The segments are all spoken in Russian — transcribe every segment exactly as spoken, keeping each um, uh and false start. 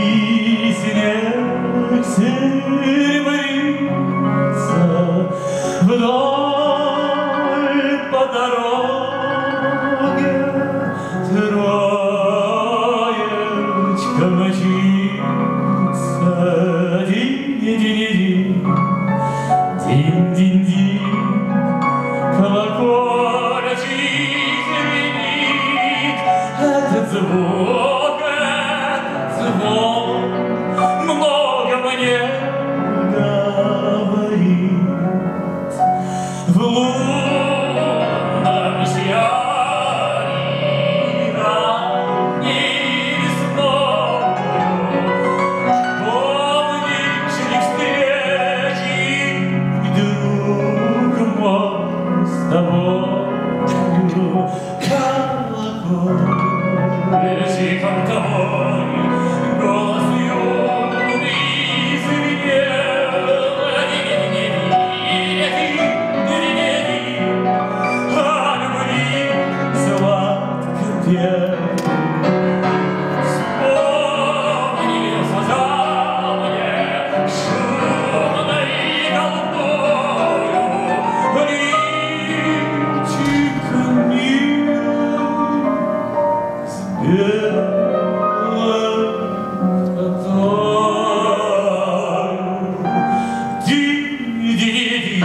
снег серебрится вдоль по дороге, троечка мчится. Динь-динь-динь, динь-динь-динь, колокольчик звенит. Этот звук, этот звон много мне говорит. В лунном сиянии ранней весною помнишь ли встречи, друг мой, с тобою колокольчиком тобой голос юный звенел. Ди-ди-ди-ди-ди-ди-ди-ди-ди, о любви сладко пел. Вспомнил, сказал мне шумной толпою личико милое с белой татою. Ди-ди-ди-ди,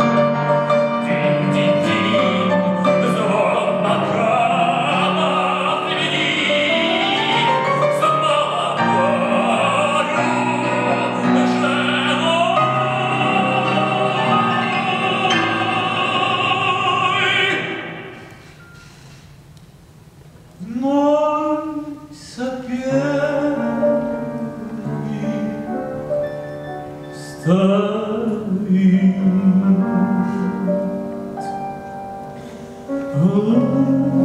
динь-динь-динь, звон бокалов звенит с молодою женой. Вновь соперник стоит.